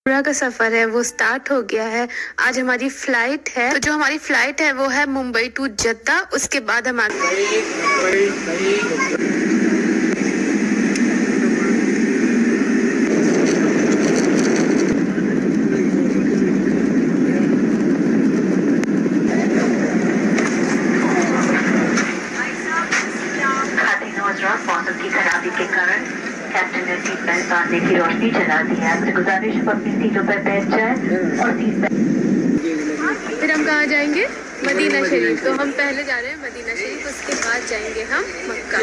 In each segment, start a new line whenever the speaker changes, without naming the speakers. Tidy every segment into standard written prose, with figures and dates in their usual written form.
पूरा का सफर है वो स्टार्ट हो गया है। आज हमारी फ्लाइट है, तो जो हमारी फ्लाइट है वो है मुंबई टू जद्दा। उसके बाद हम
मौसम की खराबी के कारण कैप्टन ने सीट बेल्ट बांधने की रोशनी जला दी है। आपसे गुजारिश है अपनी सीटों पर बैठ जाए और सीट बेल्ट।
फिर हम कहाँ जाएंगे? मदीना शरीफ। तो हम पहले जा रहे हैं मदीना शरीफ, उसके बाद जाएंगे हम मक्का।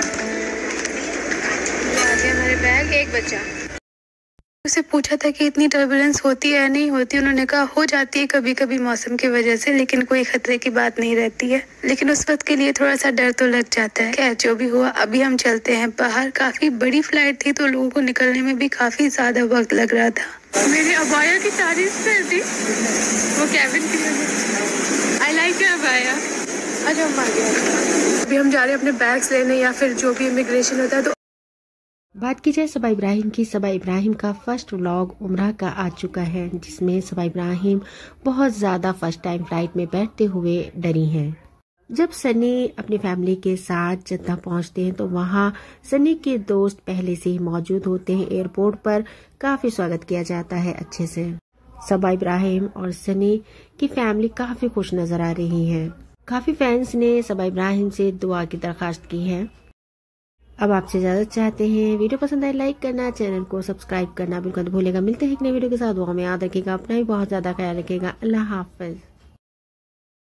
आगे हमारे बैग, एक बच्चा। उसे पूछा था कि इतनी टर्बुलेंस होती है या नहीं होती। उन्होंने कहा हो जाती है कभी कभी मौसम की वजह से, लेकिन कोई खतरे की बात नहीं रहती है। लेकिन उस वक्त के लिए थोड़ा सा डर तो लग जाता है। क्या जो भी हुआ, अभी हम चलते हैं बाहर। काफी बड़ी फ्लाइट थी तो लोगों को निकलने में भी काफी ज्यादा वक्त लग रहा था। मेरे अबाया की तारीफ कर दी वो कैबिन की। I like your abaya. अच्छा हम आ गए। अभी हम जा रहे हैं अपने बैग्स लेने या फिर जो भी इमिग्रेशन होता है। तो
बात की जाए सबा इब्राहिम की। सबा इब्राहिम का फर्स्ट व्लॉग उम्रा का आ चुका है, जिसमें सबा इब्राहिम बहुत ज़्यादा फर्स्ट टाइम फ्लाइट में बैठते हुए डरी हैं। जब सनी अपनी फैमिली के साथ जद्दा पहुंचते हैं तो वहां सनी के दोस्त पहले से ही मौजूद होते हैं। एयरपोर्ट पर काफ़ी स्वागत किया जाता है अच्छे से। सबा इब्राहिम और सनी की फैमिली काफ़ी खुश नजर आ रही है। काफ़ी फैंस ने सबा इब्राहिम से दुआ की दरख्वास्त की है। अब आपसे इजाजत चाहते हैं। वीडियो पसंद आए लाइक करना, चैनल को सब्सक्राइब करना बिल्कुल भूलेगा। मिलते हैं एक नए वीडियो के साथ। दुआ में याद रखिएगा, अपना भी बहुत ज्यादा ख्याल रखिएगा। अल्लाह हाफिज।